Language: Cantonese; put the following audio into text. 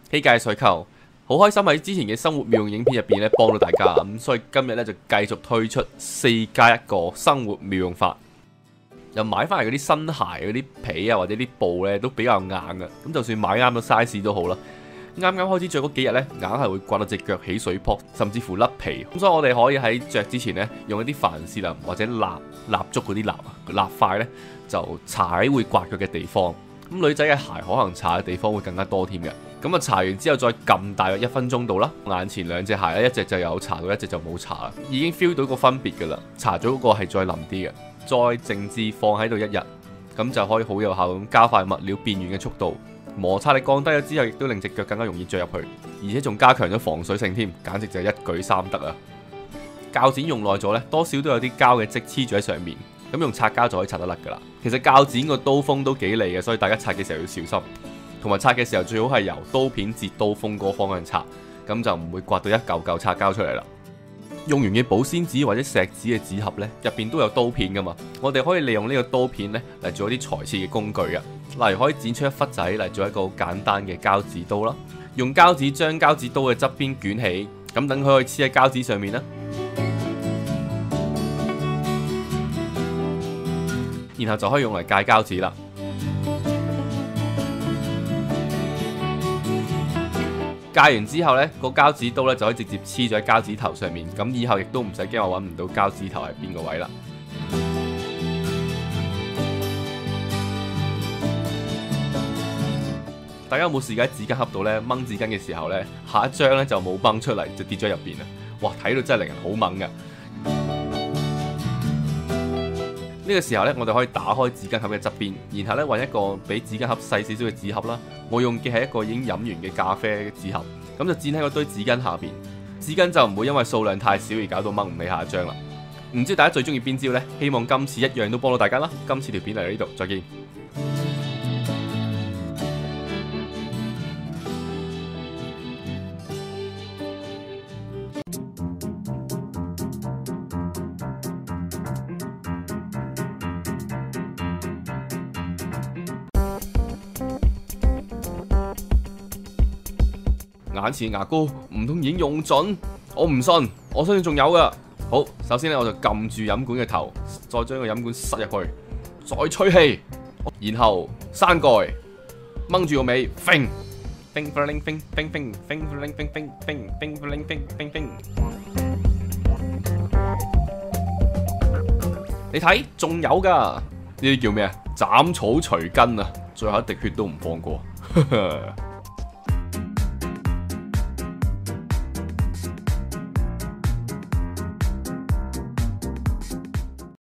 希界水球，好開心喺之前嘅生活妙用影片入邊咧幫到大家，咁所以今日咧就繼續推出4+1個生活妙用法。又買翻嚟嗰啲新鞋嗰啲皮啊或者啲布咧都比較硬嘅，咁就算買啱咗 size 都好啦。啱啱開始着嗰幾日咧，硬係會刮到隻腳起水泡，甚至乎甩皮。咁所以我哋可以喺着之前咧，用一啲凡士林或者蠟燭嗰啲蠟塊咧，就搽會刮腳嘅地方。咁女仔嘅鞋可能搽嘅地方會更加多添嘅。咁啊搽完之後再撳大約1分鐘度啦。眼前兩隻鞋咧，一隻就有搽到，一隻就冇搽啦，已經 feel 到個分別噶啦。搽咗嗰個係再腍啲嘅，再靜置放喺度1日，咁就可以好有效咁加快物料變軟嘅速度。摩擦力降低咗之後，亦都令隻腳更加容易着入去，而且仲加強咗防水性添，簡直就係一舉三得啊！鉸剪用耐咗呢，多少都有啲膠嘅漬黐住喺上面，咁用擦膠就可以擦得甩噶啦。其實鉸剪個刀鋒都幾利嘅，所以大家擦嘅時候要小心，同埋擦嘅時候最好係由刀片至刀鋒嗰個方向擦，咁就唔會刮到一嚿嚿擦膠出嚟啦。用完嘅保鮮紙或者錫紙嘅紙盒呢，入邊都有刀片噶嘛，我哋可以利用呢個刀片呢嚟做一啲裁切嘅工具嘅，例如可以剪出一忽仔嚟做一個好簡單嘅膠紙刀啦。用膠紙將膠紙刀嘅側邊捲起，咁等佢可以黐喺膠紙上面啦。然後就可以用嚟戒膠紙啦。戒完之後呢，個膠紙刀呢就可以直接黐咗喺膠紙頭上面，咁以後亦都唔使驚我揾唔到膠紙頭係邊個位啦。大家有冇試過喺紙巾盒度呢掹紙巾嘅時候呢，下一張呢就冇掹出嚟，就跌咗入邊啊！哇，睇到真係令人好猛㗎。呢個時候呢，我哋可以打開紙巾盒嘅側邊，然後呢揾一個比紙巾盒細少少嘅紙盒啦。我用嘅係一個已經飲完嘅咖啡紙盒，咁就剪喺嗰堆紙巾下邊，紙巾就唔會因為數量太少而搞到掹唔起下一張啦。唔知大家最中意邊招呢？希望今次一樣都幫到大家啦。今次條片嚟到呢度，再見。眼前牙膏唔通已經用盡？我唔信，我相信仲有噶。好，首先咧我就撳住飲管嘅頭，再將個飲管塞入去，再吹氣，然後閂蓋，掹住個尾，揈，你睇仲有噶，呢啲叫咩啊？斬草除根啊！最後一滴血都唔放過。